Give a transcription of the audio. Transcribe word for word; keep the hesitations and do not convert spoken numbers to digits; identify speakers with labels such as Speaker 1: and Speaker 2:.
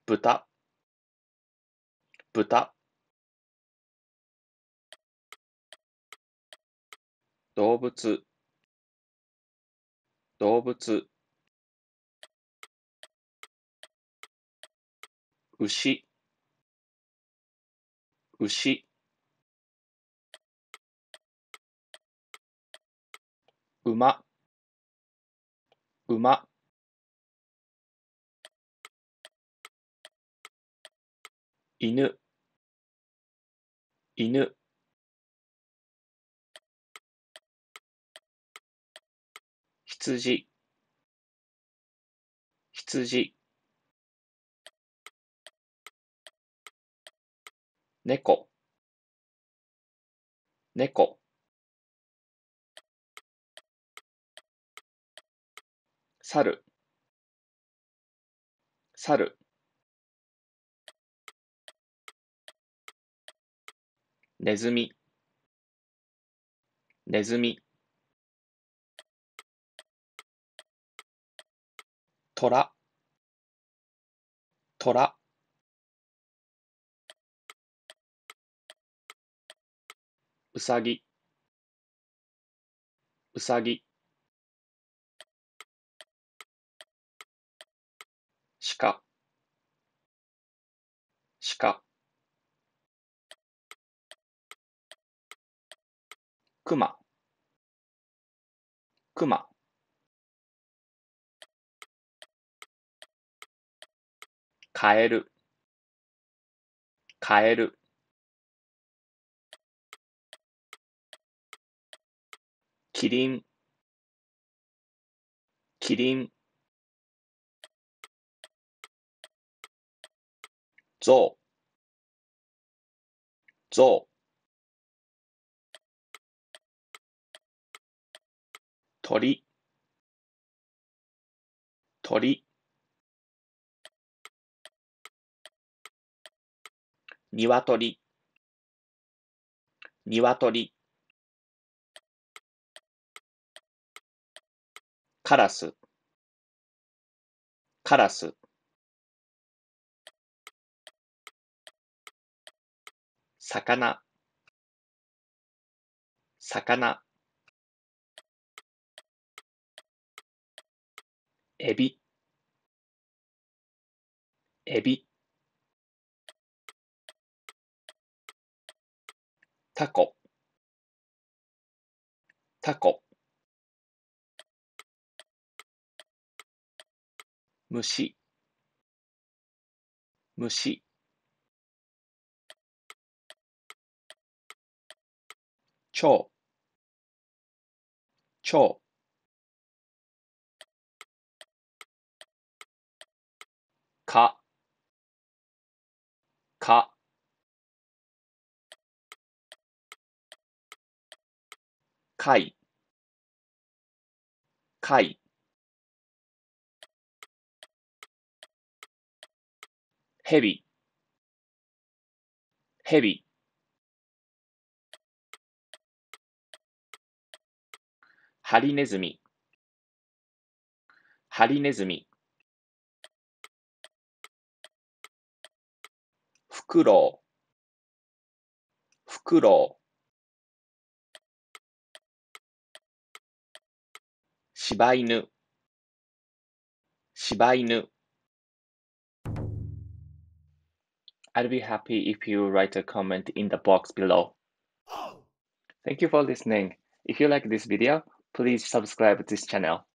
Speaker 1: 豚、豚、動物、動物、牛、牛、馬、馬、犬、犬、羊、羊、猫、猫、猿、猿、ネズミ、ネズミ、トラ、トラ、うさぎ、うさぎ、鹿、鹿、クマ、クマ、カエル、カエル、キリン、キリン、ゾウ、ゾウ、鳥、鳥、ニワトリ、ニワトリ、カラス、カラス、魚、魚、エビ、エビ、タコ、タコ、虫、虫、蝶、蝶、蚊、蚊、貝、貝、ヘビ、ヘビ、ハリネズミ、ハリネズミ、フクロウ、フクロウ、柴犬、柴犬。I'd be happy if you write a comment in the box below. Thank you for listening. If you like this video, please subscribe to this channel.